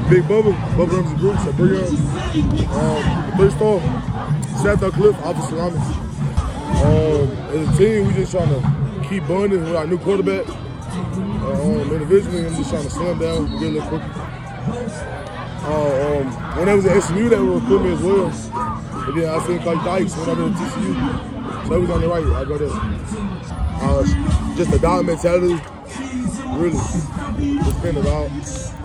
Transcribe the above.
Big Bubba runs the group, so Brione. The 3-star, Seth Cliff, offensive lineman. As a team, we just trying to keep bonding with our new quarterback. Individually, I'm just trying to slow him down, get a little quicker. When I was at SMU, they were recruiting me as well. And then I seen Coach Dykes when I was at TCU. So he was on the right, I go there. Just the dog mentality, really, it's been about.